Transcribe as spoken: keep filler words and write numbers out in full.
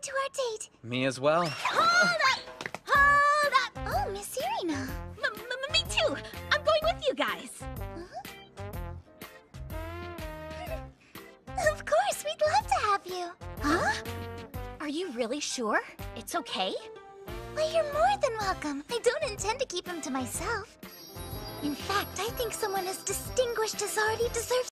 to our date. Me as well. Hold up! Hold up! Oh, Miss Irina. M m me too! I'm going with you guys! Of course, we'd love to have you. Huh? Are you really sure? It's okay? Why, you're more than welcome. I don't intend to keep him to myself. In fact, I think someone as distinguished as Artie deserves